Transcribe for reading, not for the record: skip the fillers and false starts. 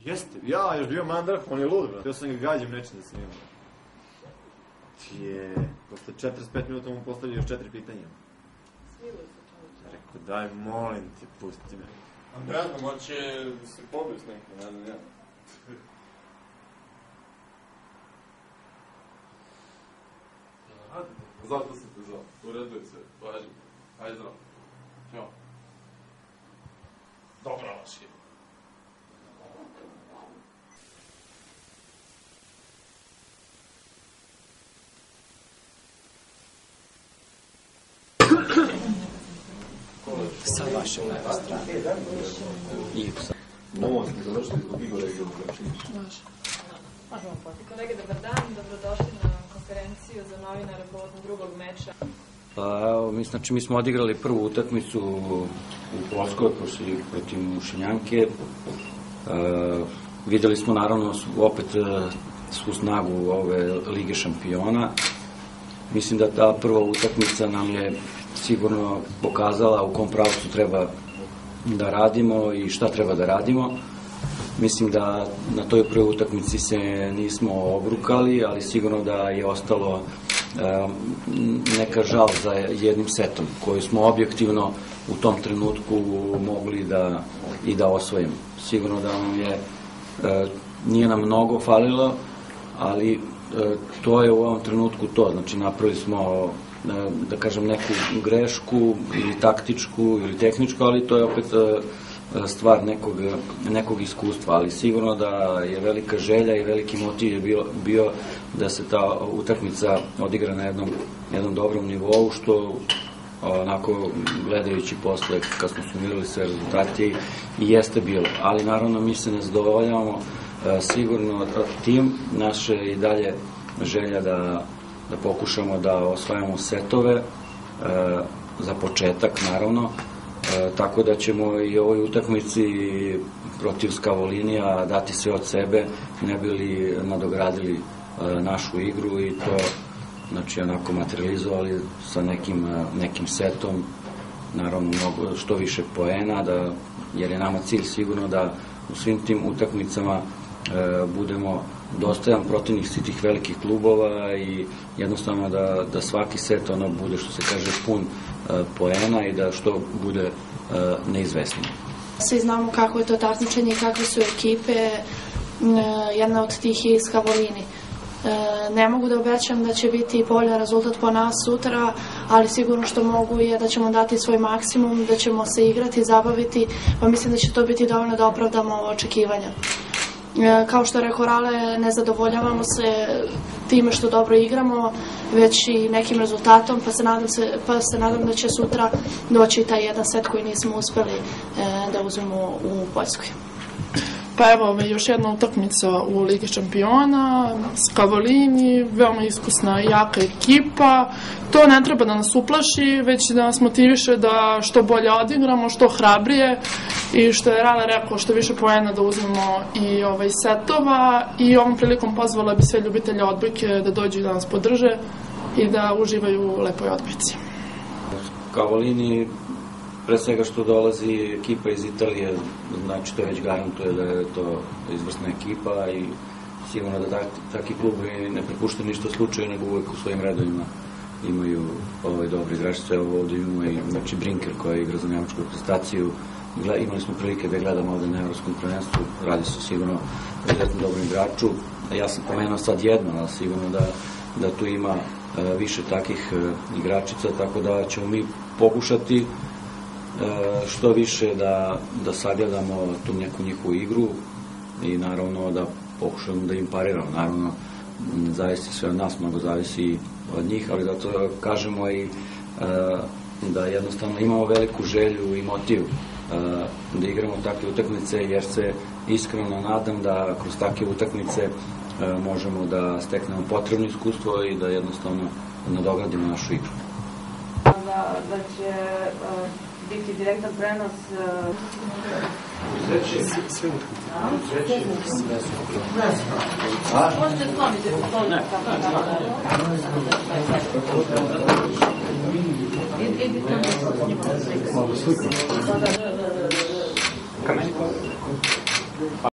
Jeste, ja još bio mandrah, on je lud, brate. Ja sam ga gađam nečim da sam imao. Posle 45 minuta mu postavljaju još 4 pitanja. Smilo se čovječe. Rekao, daj, molim te, pusti me. A ne znam, hoće se pobiti s nekim, ne znam ja. Zato sam te zvao, ureduj se, važi. Ajde zdravo. Ćao. Dobro, vaši. Sa vaše leve strane. I Ovo smo završili zbog Igora i Možemo poti. Kolege, dobar dan, dobrodošli na konferenciju za novinare povodom drugog meča. Znači, mi smo odigrali prvu utakmicu u Polskoj protiv Mušinjanke. Videli smo naravno opet svu snagu ove Lige šampiona. Mislim da ta prva utakmica nam je sigurno pokazala u kom pravcu treba da radimo i šta treba da radimo. Mislim da na toj prvoj utakmici se nismo obrukali, ali sigurno da je ostalo neka žal za jednim setom koji smo objektivno u tom trenutku mogli da osvojimo. Sigurno da nam nije nam mnogo falilo, ali to je u ovom trenutku to. Znači, napravili smo, da kažem, neku grešku ili taktičku ili tehničku, ali to je opet stvar nekog iskustva, ali sigurno da je velika želja i veliki motiv je bio da se ta utakmica odigra na jednom dobrom nivou, što onako gledajući posle kad smo sumirali sve rezultate i jeste bilo, ali naravno mi se ne zadovoljavamo sigurno tim, naše i dalje želja da pokušamo da osvajamo setove za početak naravno, tako da ćemo i ovoj utakmici protiv Skavolinija dati sve od sebe, ne bi li nadogradili našu igru i to, znači, onako materializovali sa nekim setom, naravno što više poena, jer je nama cilj sigurno da u svim tim utakmicama budemo dostojan protivnik svih tih velikih klubova i jednostavno da svaki set bude, što se kaže, pun poena i da što bude neizvesnije. Svi znamo kako je to takmičenje i kakve su ekipe, jedna od tih je Skavolini. Ne mogu da obećam da će biti bolji rezultat po nas sutra, ali sigurno što mogu je da ćemo dati svoj maksimum, da ćemo se igrati, zabaviti, pa mislim da će to biti dovoljno da opravdamo očekivanja. Kao što je rekao Rale, ne zadovoljavamo se time što dobro igramo, već i nekim rezultatom, pa se nadam da će sutra doći taj jedan set koji nismo uspeli da uzmemo u Poljskoj. Pa evo, još jedna utakmica u Ligi šampiona, Skavolini, veoma iskusna i jaka ekipa. To ne treba da nas uplaši, već da nas motiviše da što bolje odigramo, što hrabrije i što je Rale rekao, što više poena da uzmemo i setova. I ovom prilikom pozvala bi sve ljubitelje odbojke da dođu i da nas podrže i da uživaju u lepoj odbojci. Skavolini, pre svega što dolazi ekipa iz Italije, znači to već garantuje da je to izvrsna ekipa i sigurno da takvi klubovi ne prepuštaju ništa slučaju, nego uvek u svojim redovima imaju dobri igračice. Evo ovdje imamo i Brinker koja igra za nemačku reprezentaciju. Imali smo prilike da gledamo ovdje na evropskom prvenstvu, radi se sigurno o izuzetno dobrom igraču. Ja sam pomenuo sad jedno, ali sigurno da tu ima više takih igračica, tako da ćemo mi pokušati što više da sagledamo tu neku njihovu igru i naravno da pokušamo da im pariramo. Naravno, zavisi sve od nas, mnogo zavisi od njih, ali zato kažemo i da jednostavno imamo veliku želju i motiv da igramo takve utakmice, jer se iskreno nadam da kroz takve utakmice možemo da steknemo potrebno iskustvo i da jednostavno nadogradimo našu igru. Da će biti direktan prenos. Sve utakmice. Možete skloniti poslovnik. Idite.